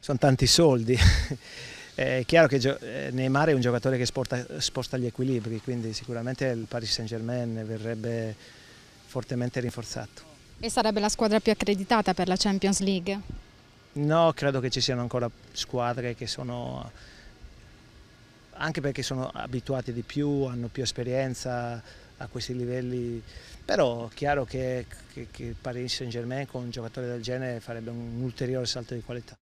sono tanti soldi. È chiaro che Neymar è un giocatore che sposta gli equilibri, quindi sicuramente il Paris Saint-Germain verrebbe fortemente rinforzato. E sarebbe la squadra più accreditata per la Champions League? No, credo che ci siano ancora squadre che sono, anche perché sono abituati di più, hanno più esperienza a questi livelli, però è chiaro che il Paris Saint-Germain con un giocatore del genere farebbe un ulteriore salto di qualità.